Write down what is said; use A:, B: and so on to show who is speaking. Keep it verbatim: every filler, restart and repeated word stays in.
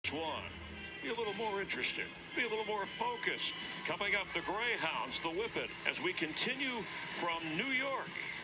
A: One. Be a little more interested. Be a little more focused. Coming up, the Greyhounds, the Whippet, as we continue from New York.